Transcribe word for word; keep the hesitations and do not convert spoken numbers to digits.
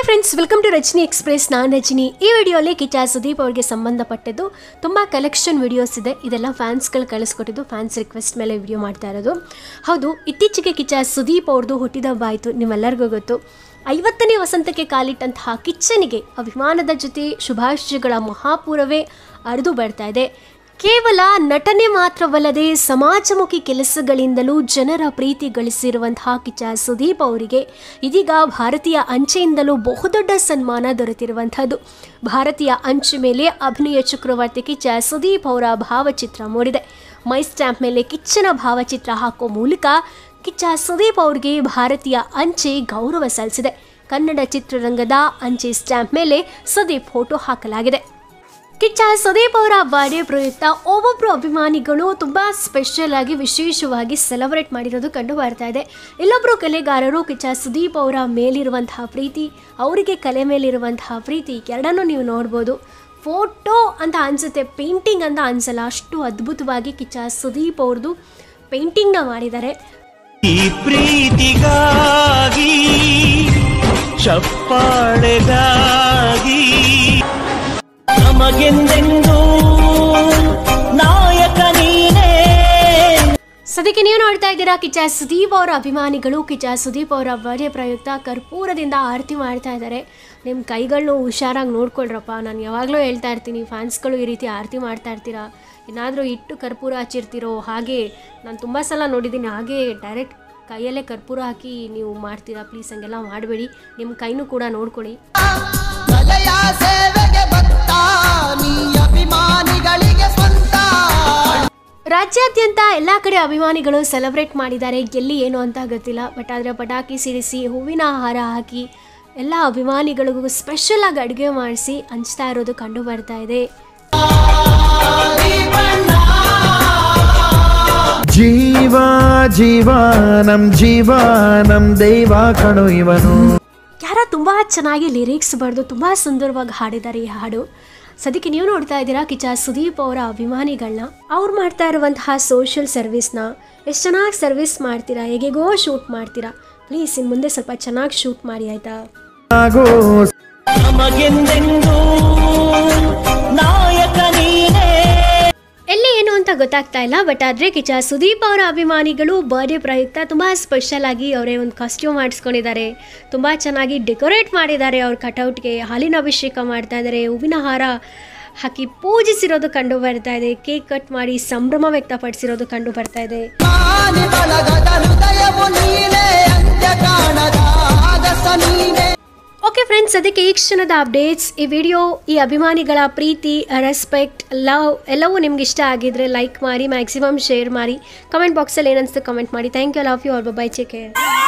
Friends, welcome to Rajani express. ನಾನು ರಜನಿ. ಈ ವಿಡಿಯೋಲಿ ಕಿಚ್ಚ ಸುದೀಪ್ ಅವರಿಗೆ ಸಂಬಂಧಪಟ್ಟಿದ್ದು ತುಂಬ ಕಲೆಕ್ಷನ್ ವಿಡಿಯೋಸ್ ಇದೆ. ಇದೆಲ್ಲ ಫ್ಯಾನ್ಸ್ಗಳು ಕಳಿಸ್ಕೊಟ್ಟಿದ್ದು, ಫ್ಯಾನ್ಸ್ ರಿಕ್ವೆಸ್ಟ್ ಮೇಲೆ ವಿಡಿಯೋ ಮಾಡ್ತಾ ಇರೋದು. ಹೌದು, ಇತ್ತೀಚೆಗೆ ಕಿಚ್ಚ ಸುದೀಪ್ ಅವ್ರದ್ದು ಹುಟ್ಟಿದಬ್ಬ ಆಯಿತು. ನಿಮ್ಮೆಲ್ಲರಿಗೂ ಗೊತ್ತು. ಐವತ್ತನೇ ವಸಂತಕ್ಕೆ ಕಾಲಿಟ್ಟಂತಹ ಕಿಚ್ಚನಿಗೆ ಅಭಿಮಾನದ ಜೊತೆ ಶುಭಾಶಯಗಳ ಮಹಾಪೂರವೇ ಹರಿದು ಬರ್ತಾ ಇದೆ. ಕೇವಲ ನಟನೆ ಮಾತ್ರವಲ್ಲದೆ ಸಮಾಜಮುಖಿ ಕೆಲಸಗಳಿಂದಲೂ ಜನರ ಪ್ರೀತಿ ಗಳಿಸಿರುವಂತಹ ಕಿಚ್ಚ ಸುದೀಪ್ ಅವರಿಗೆ ಇದೀಗ ಭಾರತೀಯ ಅಂಚೆಯಿಂದಲೂ ಬಹುದೊಡ್ಡ ಸನ್ಮಾನ ದೊರೆತಿರುವಂಥದ್ದು. ಭಾರತೀಯ ಅಂಚೆ ಮೇಲೆ ಅಭಿನಯ ಚಕ್ರವರ್ತಿ ಕಿಚ್ಚ ಸುದೀಪ್ ಅವರ ಭಾವಚಿತ್ರ ಮೂಡಿದೆ. ಮೈ ಸ್ಟ್ಯಾಂಪ್ ಮೇಲೆ ಕಿಚ್ಚನ ಭಾವಚಿತ್ರ ಹಾಕೋ ಮೂಲಕ ಕಿಚ್ಚ ಸುದೀಪ್ ಅವರಿಗೆ ಭಾರತೀಯ ಅಂಚೆ ಗೌರವ ಸಲ್ಲಿಸಿದೆ. ಕನ್ನಡ ಚಿತ್ರರಂಗದ ಅಂಚೆ ಸ್ಟ್ಯಾಂಪ್ ಮೇಲೆ ಸುದೀಪ್ ಫೋಟೋ ಹಾಕಲಾಗಿದೆ. ಕಿಚ್ಚ ಸುದೀಪ್ ಅವರ ಬರ್ಡೇ ಪ್ರಯುಕ್ತ ಒಬ್ಬೊಬ್ಬರು ಅಭಿಮಾನಿಗಳು ತುಂಬ ಸ್ಪೆಷಲ್ ಆಗಿ ವಿಶೇಷವಾಗಿ ಸೆಲೆಬ್ರೇಟ್ ಮಾಡಿರೋದು ಕಂಡು ಬರ್ತಾ ಇದೆ. ಇಲ್ಲೊಬ್ಬರು ಕಲೆಗಾರರು ಕಿಚ್ಚ ಸುದೀಪ್ ಅವರ ಮೇಲಿರುವಂತಹ ಪ್ರೀತಿ, ಅವರಿಗೆ ಕಲೆ ಮೇಲಿರುವಂತಹ ಪ್ರೀತಿ ಎರಡನ್ನೂ ನೀವು ನೋಡ್ಬೋದು. ಫೋಟೋ ಅಂತ ಅನಿಸುತ್ತೆ, ಪೇಂಟಿಂಗ್ ಅಂತ ಅನಿಸಲ್ಲ. ಅಷ್ಟು ಅದ್ಭುತವಾಗಿ ಕಿಚ್ಚ ಸುದೀಪ್ ಅವ್ರದ್ದು ಪೇಂಟಿಂಗ್ನ ಮಾಡಿದ್ದಾರೆ. ಈ ಪ್ರೀತಿಗಾಗಿ ಚಪ್ಪಾಳೆಗಾಗಿ ನಮಗೆಂದೆಂದೂ ನಾಯಕ ನೀನೇ. ಸದ್ಯಕ್ಕೆ ನೀವು ನೋಡ್ತಾ ಇದ್ದೀರಾ ಕಿಚ್ಚ ಸುದೀಪ್ ಅವರ ಅಭಿಮಾನಿಗಳು ಕಿಚ್ಚ ಸುದೀಪ್ ಅವರ ಬರ್ಡೇ ಪ್ರಯುಕ್ತ ಕರ್ಪೂರದಿಂದ ಆರತಿ ಮಾಡ್ತಾ ಇದ್ದಾರೆ. ನಿಮ್ಮ ಕೈಗಳನ್ನೂ ಹುಷಾರಾಗಿ ನೋಡ್ಕೊಳ್ರಪ್ಪ. ನಾನು ಯಾವಾಗಲೂ ಹೇಳ್ತಾ ಇರ್ತೀನಿ, ಫ್ಯಾನ್ಸ್ಗಳು ಈ ರೀತಿ ಆರತಿ ಮಾಡ್ತಾ ಇರ್ತೀರಾ, ಏನಾದರೂ ಇಟ್ಟು ಕರ್ಪೂರ ಹಚ್ಚಿರ್ತೀರೋ. ಹಾಗೆ ನಾನು ತುಂಬ ಸಲ ನೋಡಿದ್ದೀನಿ, ಹಾಗೆ ಡೈರೆಕ್ಟ್ ಕೈಯಲ್ಲೇ ಕರ್ಪೂರ ಹಾಕಿ ನೀವು ಮಾಡ್ತೀರಾ. ಪ್ಲೀಸ್ ಹಂಗೆಲ್ಲ ಮಾಡಬೇಡಿ. ನಿಮ್ಮ ಕೈನೂ ಕೂಡ ನೋಡ್ಕೊಳ್ಳಿ. ರಾಜ್ಯಾದ್ಯಂತ ಎಲ್ಲ ಕಡೆ ಅಭಿಮಾನಿಗಳು ಸೆಲೆಬ್ರೇಟ್ ಮಾಡಿದ್ದಾರೆ. ಎಲ್ಲಿ ಏನು ಅಂತ ಗೊತ್ತಿಲ್ಲ, ಬಟ್ ಆದರೆ ಪಟಾಕಿ ಸಿಡಿಸಿ ಹೂವಿನ ಹಾರ ಹಾಕಿ ಎಲ್ಲ ಅಭಿಮಾನಿಗಳಿಗೂ ಸ್ಪೆಷಲ್ ಆಗಿ ಅಡುಗೆ ಮಾಡಿಸಿ ಹಂಚ್ತಾ ಇರೋದು ಕಂಡು ಬರ್ತಾ ಇದೆ. ಜೀವ ಜೀವ ನಮ್ ಜೀವ ನಮ್ ದೈವ ಕಣು ಇವನು. ಯಾರ ತುಂಬ ಚೆನ್ನಾಗಿ ಲಿರಿಕ್ಸ್ ಬರೆದು ತುಂಬ ಸುಂದರವಾಗಿ ಹಾಡಿದ್ದಾರೆ ಈ ಹಾಡು. ಸದ್ಯಕ್ಕೆ ನೀವು ನೋಡ್ತಾ ಇದ್ದೀರಾ ಕಿಚ್ಚ ಸುದೀಪ್ ಅವರ ಅಭಿಮಾನಿಗಳನ್ನ. ಅವ್ರು ಮಾಡ್ತಾ ಇರುವಂತಹ ಸೋಷಿಯಲ್ ಸರ್ವಿಸ್ನ ಎಷ್ಟು ಚೆನ್ನಾಗಿ ಸರ್ವಿಸ್ ಮಾಡ್ತೀರಾ, ಹೇಗೆಗೋ ಶೂಟ್ ಮಾಡ್ತೀರಾ. ಪ್ಲೀಸ್ ಇನ್ನು ಮುಂದೆ ಸ್ವಲ್ಪ ಚೆನ್ನಾಗಿ ಶೂಟ್ ಮಾಡಿ, ಆಯಿತಾ? ಎಲ್ಲಿ ಏನು ಅಂತ ಗೊತ್ತಾಗ್ತಾ ಇಲ್ಲ, ಬಟ್ ಆದರೆ ಕಿಚ್ಚ ಸುದೀಪ್ ಅವರ ಅಭಿಮಾನಿಗಳು ಬರ್ಡೇ ಪ್ರಯುಕ್ತ ತುಂಬ ಸ್ಪೆಷಲ್ ಆಗಿ ಅವರೇ ಒಂದು ಕಾಸ್ಟ್ಯೂಮ್ ಮಾಡಿಸ್ಕೊಂಡಿದ್ದಾರೆ. ತುಂಬ ಚೆನ್ನಾಗಿ ಡೆಕೋರೇಟ್ ಮಾಡಿದ್ದಾರೆ. ಅವ್ರ ಕಟೌಟ್ಗೆ ಹಾಲಿನ ಅಭಿಷೇಕ ಮಾಡ್ತಾ ಇದ್ದಾರೆ, ಹೂವಿನ ಹಾರ ಹಾಕಿ ಪೂಜಿಸಿರೋದು ಕಂಡು ಬರ್ತಾ ಇದೆ. ಕೇಕ್ ಕಟ್ ಮಾಡಿ ಸಂಭ್ರಮ ವ್ಯಕ್ತಪಡಿಸಿರೋದು ಕಂಡು ಬರ್ತಾ ಇದೆ. ಓಕೆ ಫ್ರೆಂಡ್ಸ್, ಅದಕ್ಕೆ ಈ ಕ್ಷಣದ ಅಪ್ಡೇಟ್ಸ್. ಈ ವಿಡಿಯೋ, ಈ ಅಭಿಮಾನಿಗಳ ಪ್ರೀತಿ, ರೆಸ್ಪೆಕ್ಟ್, ಲವ್ ಎಲ್ಲವೂ ನಿಮ್ಗೆ ಇಷ್ಟ ಆಗಿದ್ರೆ ಲೈಕ್ ಮಾಡಿ, ಮ್ಯಾಕ್ಸಿಮಮ್ ಶೇರ್ ಮಾಡಿ. ಕಮೆಂಟ್ ಬಾಕ್ಸಲ್ಲಿ ಏನನ್ನಿಸ್ತು ಕಮೆಂಟ್ ಮಾಡಿ. Thank you, love you all, bye, take care.